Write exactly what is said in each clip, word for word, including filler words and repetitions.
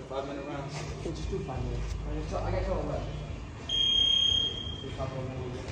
five minute rounds? We'll just do five minutes. So I got told what? A couple of minutes.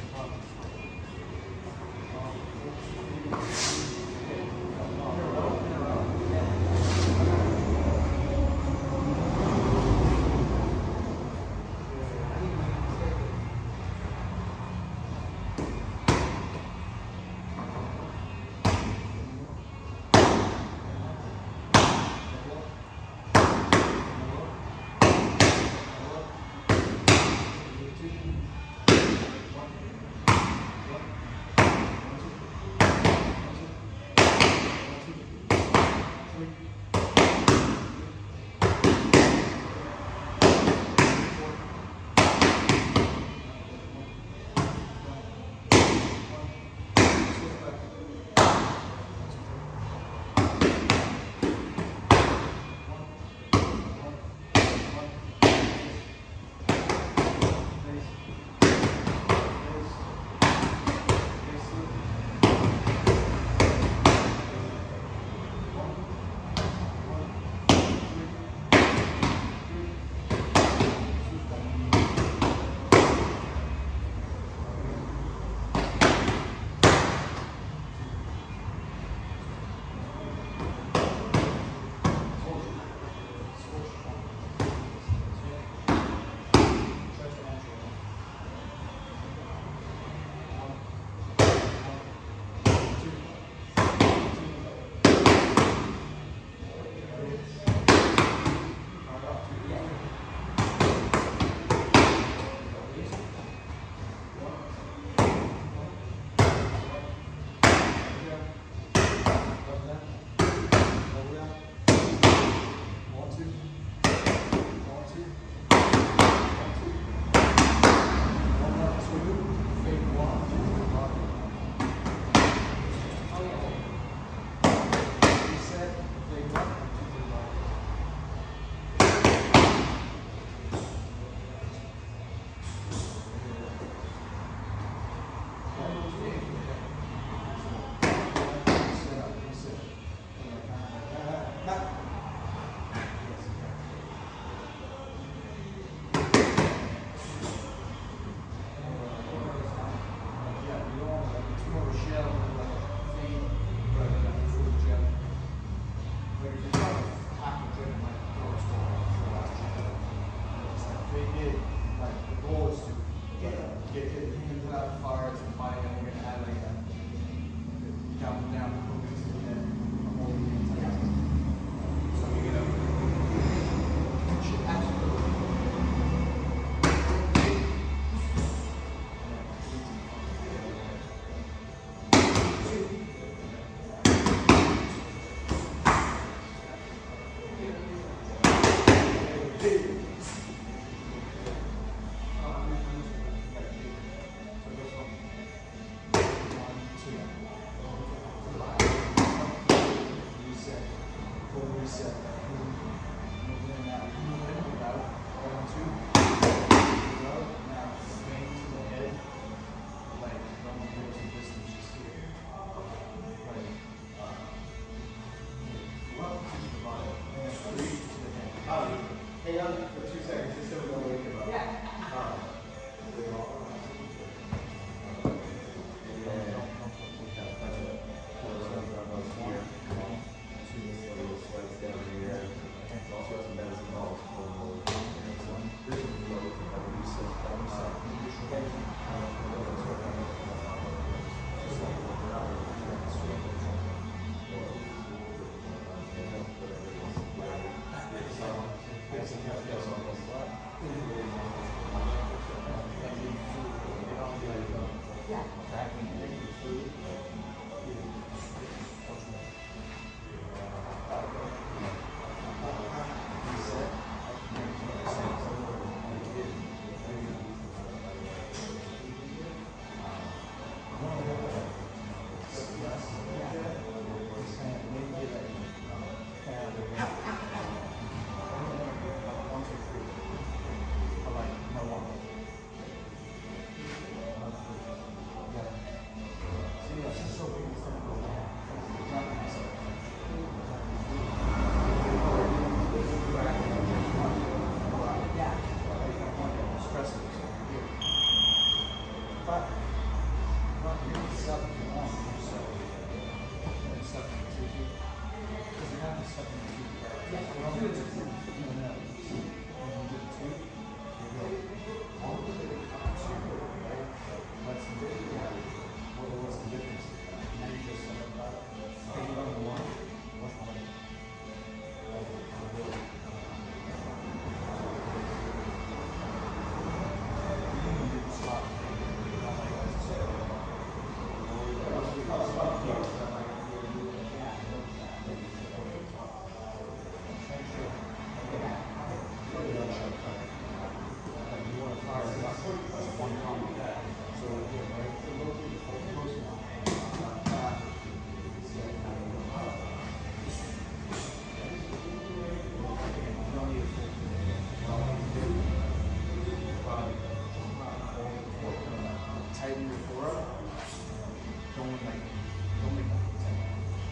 Tighten your core up. Don't like, don't make that tight.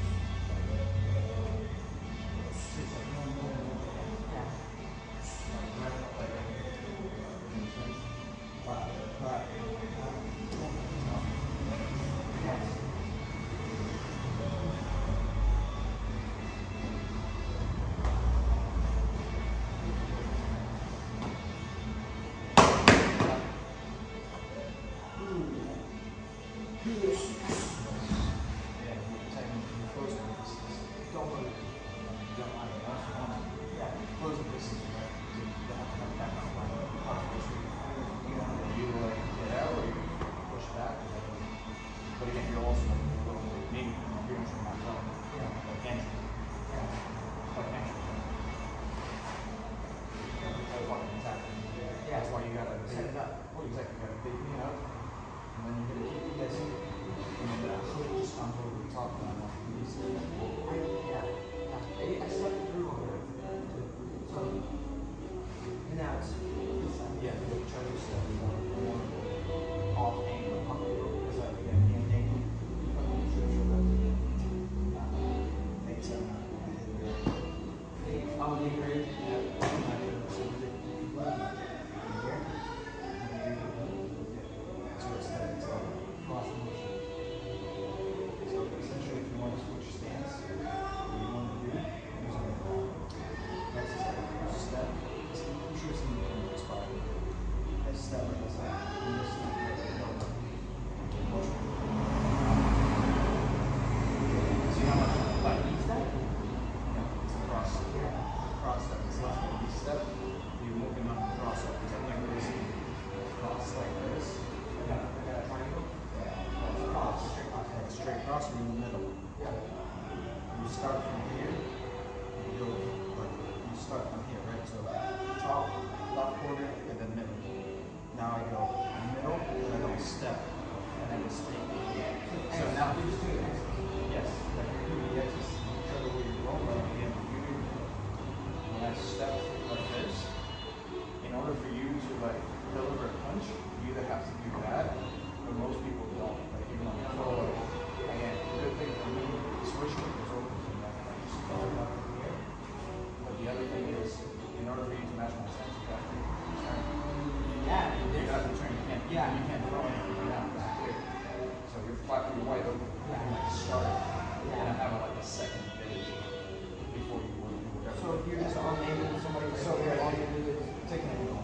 That's why you gotta set it up. Well, exactly. You gotta big me up, and then you're gonna keep guessing. And then that hook just comes over the top of that. Yeah. Yeah. I stepped through on that. So, and now it's this side. Yeah, the Chinese stuff is more, more off angle. Off angle. It's like, yeah, hand angle. Makes sense. Oh, you agree? Yeah. Across from the middle. Yeah. You start from here, you go like you start from here, right? So top, left corner, and then middle. Now I go middle, and then I'll step, and then straight. So now you just do it. Yes, like you're doing the X's, show the way you're going, but again, you do when I step like this, in order for you to like deliver a punch, you either have to do that, but most people don't. Like even on the floor. Again, the good thing for me, switching is open to that. I just throw it up from here. But the other thing is, in order for you to match my stance, you have to turn. Yeah, you have to turn. You can't. Yeah. You can't throw anything down. It's clear. So you're flat, you're wide open. You can like start it yeah. and have like a second finish before you would do whatever. So if you're just on aiming with somebody, so yeah, all you do is take an angle.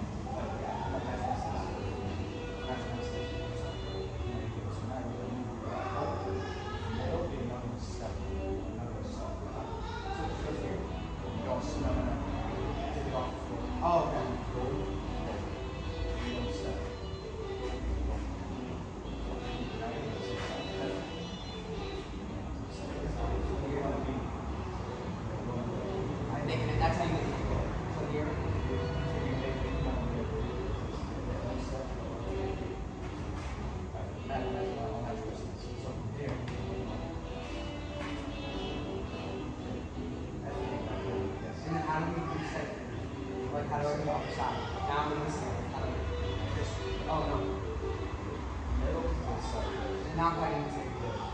Oh, okay. I think that's how you get it. So here, and then how do we reset it? Like how do I go off the side? Now I'm in this side. How do I just, oh no. Middle to the side. And now I'm fighting this thing.